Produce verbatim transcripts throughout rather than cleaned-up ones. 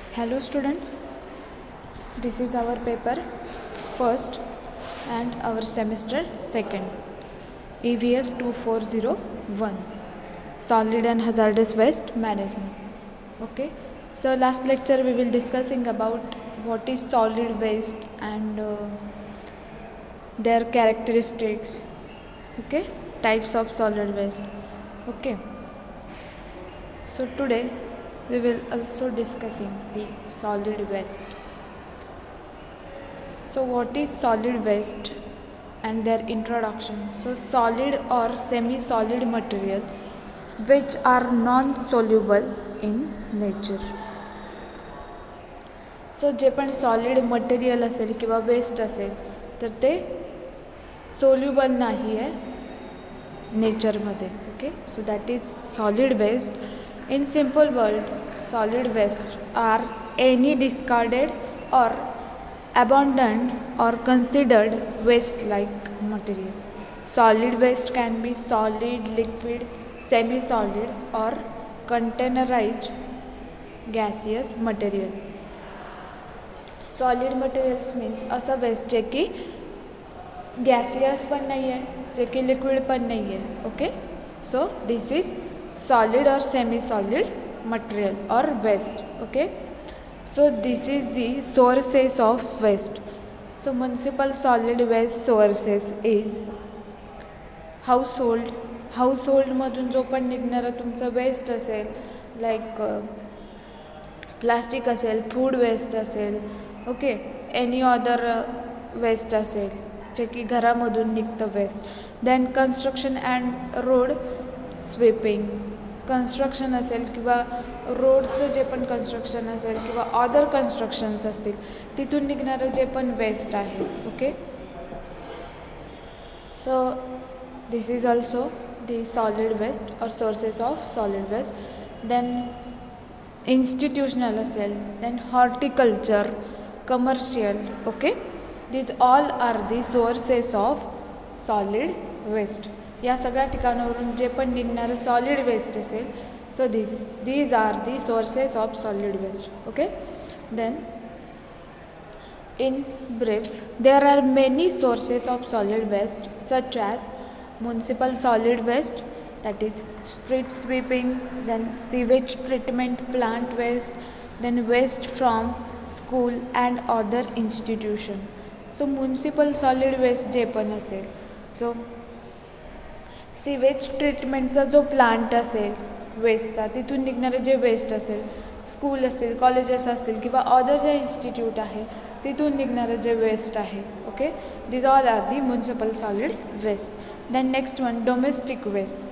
Hello students, this is our paper first and our semester second, E V S two four zero one, Solid and Hazardous Waste Management. Okay, so last lecture we will discussing about what is solid waste and uh, their characteristics. Okay, types of solid waste. Okay, so today we will also discussing the solid waste. So what is solid waste and their introduction? So solid or semi-solid material which are non-soluble in nature. So जे पण solid material असेल किंवा waste असेल तर ते soluble नाही आहे nature मध्ये. Okay, so that is solid waste. In simple word, solid waste are any discarded or abandoned or considered waste-like material. Solid waste can be solid, liquid, semi-solid or containerized gaseous material. Solid materials means असा waste जे की gaseous पण नहीं है, जे की liquid पण नहीं है. Okay, so this is solid or semi-solid material or waste. Okay, so this is the sources of waste. So municipal solid waste sources is household. Household मधून जो पण निघणारा तुमचा waste असेल, like प्लास्टिक असेल, फूड वेस्ट असेल, okay, any other waste असेल जे की घरामधून निघतं waste. Then construction and road sweeping, construction असेल किंवा रोडचं जे पण कन्स्ट्रक्शन असेल किंवा अदर कन्स्ट्रक्शन्स असतील तिथून निघणारं जे पण वेस्ट आहे. Okay, so this is also the solid waste or sources of solid waste. Then institutional असेल, then horticulture, commercial. Okay, these all are the sources of solid waste. या सगळ्या ठिकाणावरून जे पण निघणारे solid waste असेल, so this these are the sources of solid waste. Okay, then in brief there are many sources of solid waste such as municipal solid waste, that is street sweeping, then sewage treatment plant waste, then waste from school and other institution. So municipal solid waste जे पण असेल, so sewage treatment चा जो plant असेल वेस्टचा, तिथून निघणारे जे waste असेल, स्कूल असतील, कॉलेजेस असतील किंवा अदर जे इन्स्टिट्यूट आहे तिथून निघणारे जे वेस्ट आहे. Okay, this all are the municipal solid waste. Then next one domestic waste.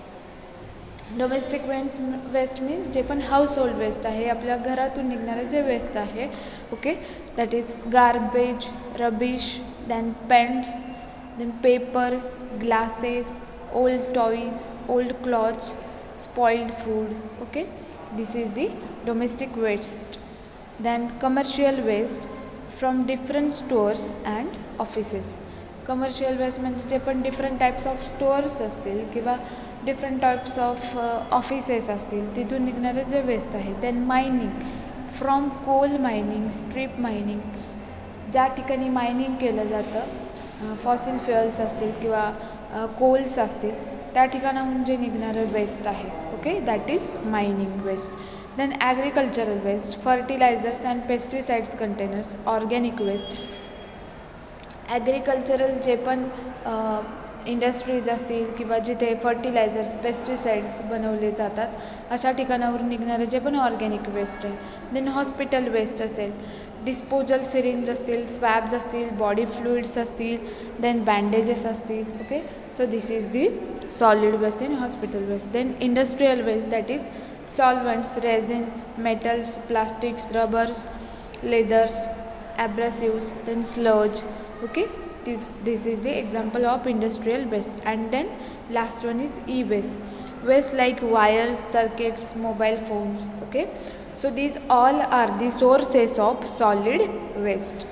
Domestic waste waste means जे पण हाऊस होल्ड वेस्ट आहे, आपल्या घरातून निघणारे जे वेस्ट आहे. Okay, that is garbage, rubbish, then paints, then paper, glasses, old toys, old clothes, spoiled food. Okay, this is the domestic waste. Then commercial waste from different stores and offices. Commercial waste म्हणजे जे पण different types of stores असतील किंवा different types of offices असतील तिथून निघणारे जे waste आहे. Then mining from coal mining, strip mining, ज्या ठिकाणी मायनिंग केलं जातं, फॉसिल फ्युअल्स असतील किंवा कोल्स असतील त्या ठिकाणाहून जे निघणारं वेस्ट आहे. Okay, that is mining waste. Then agricultural waste, fertilizers and pesticides containers, organic waste. Agricultural जे पण इंडस्ट्रीज असतील किंवा जिथे फर्टिलायझर्स, पेस्टिसाइड्स बनवले जातात अशा ठिकाणावरून निघणारे जे पण ऑर्गॅनिक वेस्ट आहे. देन हॉस्पिटल वेस्ट असेल, डिस्पोजल सिरिंज असतील, स्वॅब्स असतील, बॉडी फ्लुइड्स असतील, देन बँडेजेस असतील. Okay, so this is the solid waste in hospital waste. Then industrial waste, that is solvents, resins, metals, plastics, rubbers, leathers, abrasives, then sludge. Okay, This, this is the example of industrial waste. And then last one is e-waste, waste like wires, circuits, mobile phones. Okay, so these all are the sources of solid waste.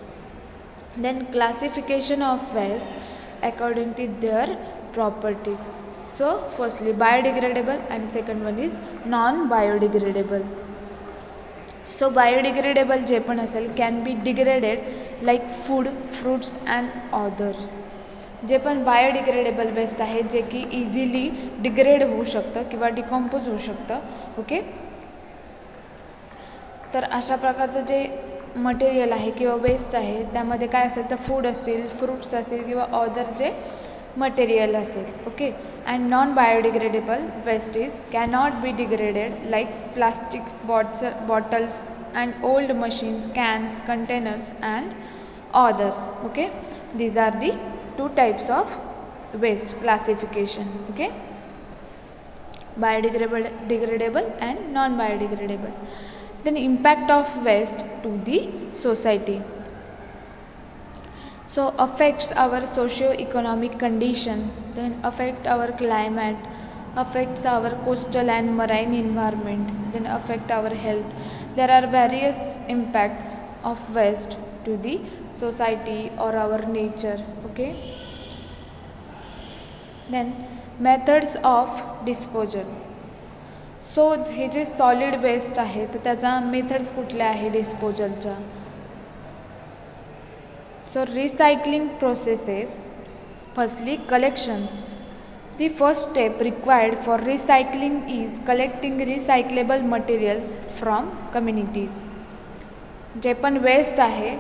Then classification of waste according to their properties. So firstly biodegradable and second one is non biodegradable. So biodegradable जे पण असेल can be degraded like food, fruits and others. जे पण biodegradable waste आहे जे की easily degrade होऊ शकतं किंवा डिकॉम्पोज होऊ शकतं. ओके, तर अशा प्रकारचं जे मटेरियल आहे किंवा वेस्ट आहे त्यामध्ये काय असेल तर फूड असतील, फ्रूट्स असतील किंवा ऑदर जे मटेरियल असेल. Okay, and non biodegradable waste is cannot be degraded like plastics, bots bottles and old machines, cans, containers and others. Okay, these are the two types of waste classification. Okay, biodegradable, degradable and non biodegradable. Then impact of waste to the society. So affects our socio-economic conditions, then affect our climate, affects our coastal and marine environment, then affect our health. There are various impacts of waste to the society or our nature. Okay, then methods of disposal. So हे जे solid waste आहे तर त्याचा methods कुठल्या आहे डिस्पोजलच्या. So recycling processes. Firstly collection. The first step required for recycling is collecting recyclable materials from communities. जे पण वेस्ट आहे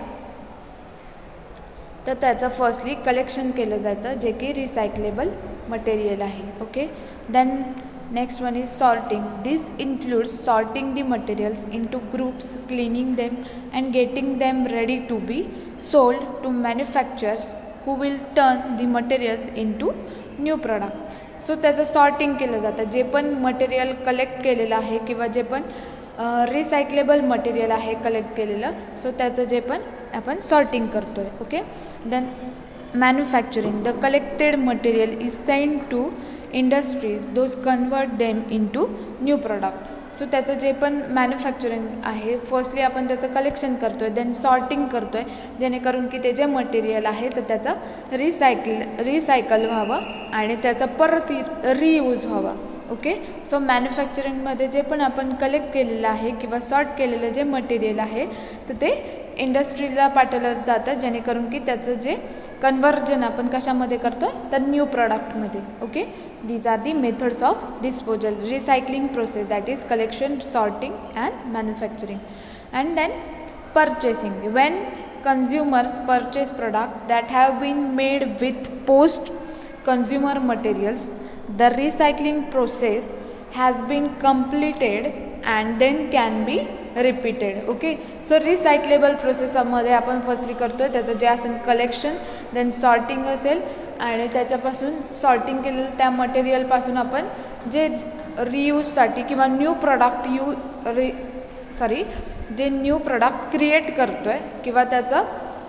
तर त्याचं फर्स्टली कलेक्शन केलं जातं जे की रिसायकलेबल मटेरियल आहे. Okay, then next one is sorting. This includes sorting the materials into groups, cleaning them and getting them ready to be sold to manufactures who will turn the materials into new product. So त्याचं sorting केलं जातं. जे पण material collect केलेलं आहे किंवा जे पण recyclable material आहे collect केलेलं, सो त्याचं जे पण आपण सॉर्टिंग करतो आहे. Okay, then manufacturing. The collected material is send to industries, those convert them into new product. So त्याचं जे पण मॅन्युफॅक्चरिंग आहे फर्स्टली आपण त्याचं कलेक्शन करतो आहे, देन सॉर्टिंग करतो आहे जेणेकरून की ते जे मटेरियल आहे तर त्याचं रिसायकल रिसायकल व्हावं आणि त्याचा परत रियूज व्हावा. ओके, सो मॅन्युफॅक्चरिंगमध्ये जे पण आपण कलेक्ट केलेलं आहे किंवा सॉर्ट केलेलं जे मटेरियल आहे तर ते इंडस्ट्रीला पाठवलं जातं जेणेकरून की त्याचं जे कन्वर्जन आपण कशामध्ये करतो तर न्यू प्रॉडक्टमध्ये. Okay, these are the methods of disposal. Recycling process that is collection, sorting and manufacturing. And then purchasing. When consumers purchase products that have been made with post consumer materials, the recycling process has been completed and then can be repeated. Okay, so recyclable प्रोसेसमध्ये आपण firstly करतो आहे त्याचं जे असेल collection, then sorting असेल आणि त्याच्यापासून sorting केलेलं त्या मटेरियलपासून आपण जे रियूजसाठी किंवा new product you re sorry जे न्यू प्रॉडक्ट क्रिएट करतो आहे किंवा त्याचं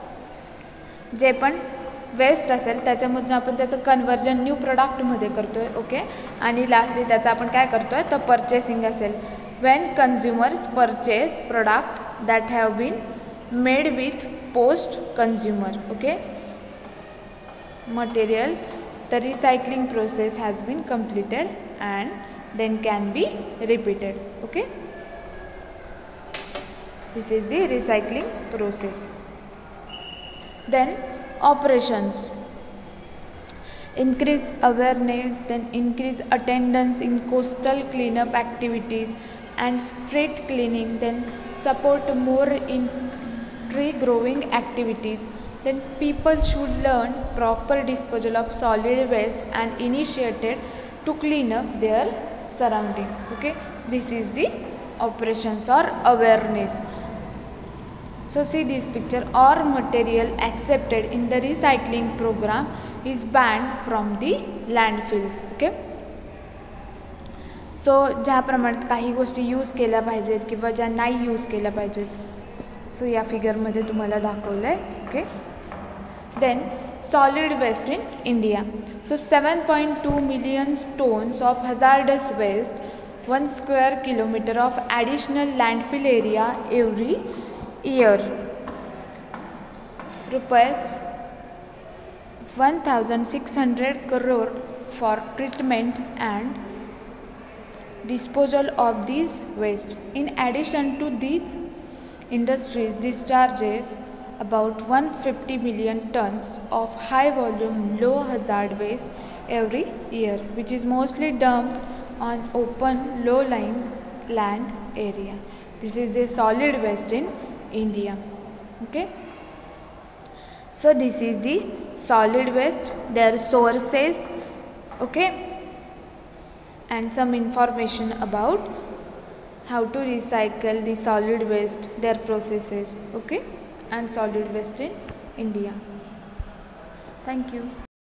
जे पण वेस्ट असेल त्याच्यामधून आपण त्याचं कन्वर्जन न्यू प्रॉडक्टमध्ये करतो आहे. ओके, आणि लास्टली त्याचं आपण काय करतो आहे तर परचेसिंग असेल. When consumers purchase product that have been made with post consumer. Okay, material the recycling process has been completed and then can be repeated. Okay, this is the recycling process. Then operations. Increase awareness, then increase attendance in coastal cleanup activities and street cleaning, then support more in tree growing activities. Then people should learn proper disposal of solid waste and initiated to clean up their surrounding. Okay, this is the operations or awareness. So see this picture, all material accepted in the recycling program is banned from the landfills. Okay, so ज्या प्रमाणात काही गोष्टी use केल्या पाहिजेत किंवा ज्या नाही use केल्या पाहिजेत, सो या फिगरमध्ये तुम्हाला दाखवलं आहे. Okay, then solid waste in India. So seven point two million tonnes of hazardous waste, one square kilometre of additional landfill area every year, rupees one thousand six hundred crore for treatment and disposal of these waste. In addition to these industries discharges about one hundred fifty million tons of high volume low hazard waste every year, which is mostly dumped on open low lying land area. This is a solid waste in India. Okay, so this is the solid waste, their sources, okay, and some information about how to recycle the solid waste, their processes, okay, and solid waste in India. Thank you.